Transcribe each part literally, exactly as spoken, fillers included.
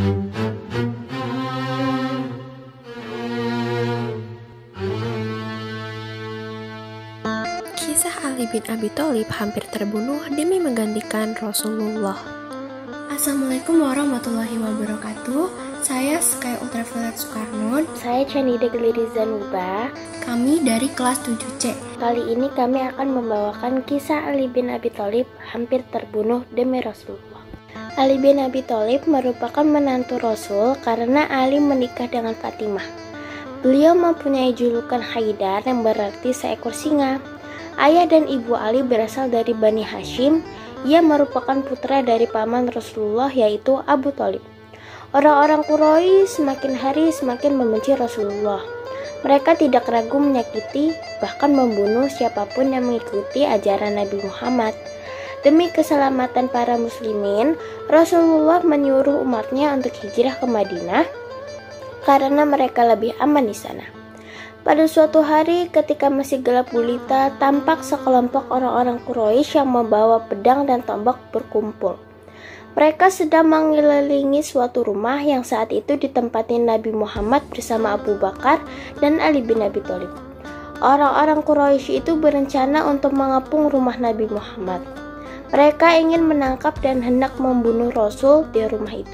Kisah Ali bin Abi Thalib hampir terbunuh demi menggantikan Rasulullah. Assalamualaikum warahmatullahi wabarakatuh. Saya Sky Ultraviolet Soekarno. Saya Canida Gliriza Nuba. Kami dari kelas tujuh C. Kali ini kami akan membawakan kisah Ali bin Abi Thalib hampir terbunuh demi Rasulullah. Ali bin Abi Thalib merupakan menantu Rasul karena Ali menikah dengan Fatimah. Beliau mempunyai julukan Haidar yang berarti seekor singa. Ayah dan ibu Ali berasal dari Bani Hashim. Ia merupakan putra dari paman Rasulullah yaitu Abu Thalib. Orang-orang Quraisy semakin hari semakin membenci Rasulullah. Mereka tidak ragu menyakiti, bahkan membunuh siapapun yang mengikuti ajaran Nabi Muhammad. Demi keselamatan para muslimin, Rasulullah menyuruh umatnya untuk hijrah ke Madinah karena mereka lebih aman di sana. Pada suatu hari ketika masih gelap gulita, tampak sekelompok orang-orang Quraisy yang membawa pedang dan tombak berkumpul. Mereka sedang mengelilingi suatu rumah yang saat itu ditempati Nabi Muhammad bersama Abu Bakar dan Ali bin Abi Thalib. Orang-orang Quraisy itu berencana untuk mengepung rumah Nabi Muhammad. Mereka ingin menangkap dan hendak membunuh Rasul di rumah itu.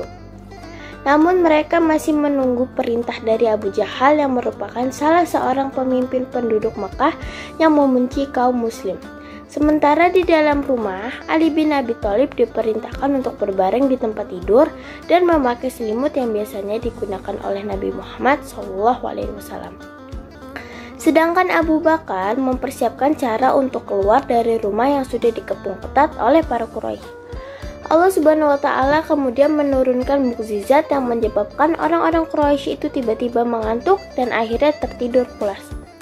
Namun mereka masih menunggu perintah dari Abu Jahal yang merupakan salah seorang pemimpin penduduk Mekah yang membenci kaum muslim. Sementara di dalam rumah, Ali bin Abi Thalib diperintahkan untuk berbaring di tempat tidur dan memakai selimut yang biasanya digunakan oleh Nabi Muhammad shallallahu alaihi wasallam. Sedangkan Abu Bakar mempersiapkan cara untuk keluar dari rumah yang sudah dikepung ketat oleh para Quraisy. Allah Subhanahu wa Ta'ala kemudian menurunkan mukjizat yang menyebabkan orang-orang Quraisy itu tiba-tiba mengantuk dan akhirnya tertidur pulas.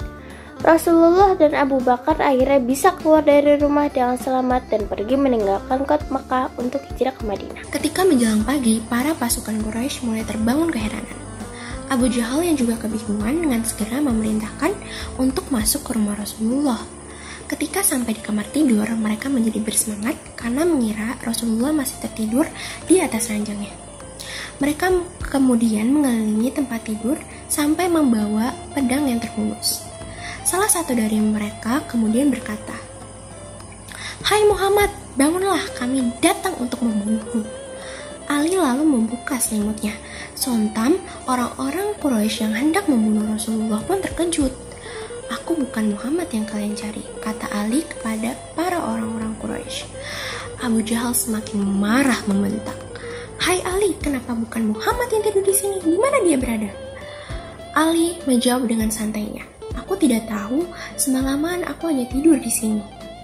Rasulullah dan Abu Bakar akhirnya bisa keluar dari rumah dengan selamat dan pergi meninggalkan kota Mekah untuk hijrah ke Madinah. Ketika menjelang pagi, para pasukan Quraisy mulai terbangun keheranan. Abu Jahal yang juga kebingungan dengan segera memerintahkan untuk masuk ke rumah Rasulullah. Ketika sampai di kamar tidur, mereka menjadi bersemangat karena mengira Rasulullah masih tertidur di atas ranjangnya. Mereka kemudian mengelilingi tempat tidur sampai membawa pedang yang terhunus. Salah satu dari mereka kemudian berkata, "Hai Muhammad, bangunlah, kami datang untuk membunuhmu." Ali lalu membuka selimutnya. Sontam, orang-orang Quraisy yang hendak membunuh Rasulullah pun terkejut. "Aku bukan Muhammad yang kalian cari," kata Ali kepada para orang-orang Quraisy. Abu Jahal semakin marah membentak, "Hai Ali, kenapa bukan Muhammad yang tidur di sini? Di mana dia berada?" Ali menjawab dengan santainya, "Aku tidak tahu, semalaman aku hanya tidur di sini."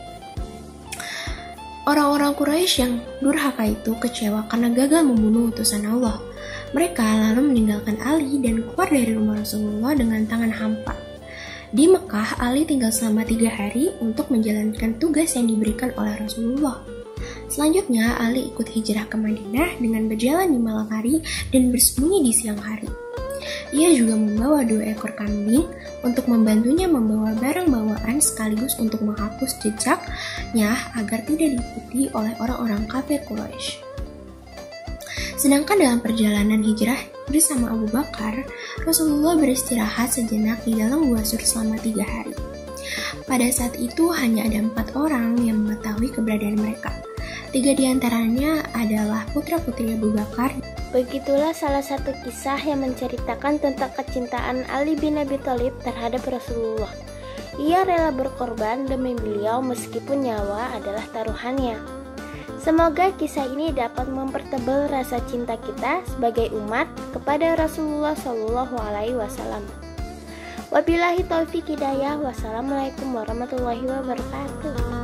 Orang-orang Quraisy yang durhaka itu kecewa karena gagal membunuh utusan Allah. Mereka lalu meninggalkan Ali dan keluar dari rumah Rasulullah dengan tangan hampa. Di Mekah, Ali tinggal selama tiga hari untuk menjalankan tugas yang diberikan oleh Rasulullah. Selanjutnya, Ali ikut hijrah ke Madinah dengan berjalan di malam hari dan bersembunyi di siang hari. Ia juga membawa dua ekor kambing untuk membantunya membawa barang bawaan sekaligus untuk menghapus jejaknya agar tidak diikuti oleh orang-orang kafir Quraisy. Sedangkan dalam perjalanan hijrah bersama Abu Bakar, Rasulullah beristirahat sejenak di dalam gua Sur selama tiga hari. Pada saat itu hanya ada empat orang yang mengetahui keberadaan mereka. Tiga di antaranya adalah putra-putri Abu Bakar. Begitulah salah satu kisah yang menceritakan tentang kecintaan Ali bin Abi Thalib terhadap Rasulullah. Ia rela berkorban demi beliau meskipun nyawa adalah taruhannya. Semoga kisah ini dapat mempertebal rasa cinta kita sebagai umat kepada Rasulullah shallallahu alaihi wasallam. Wabillahi taufiq hidayah. Wassalamualaikum warahmatullahi wabarakatuh.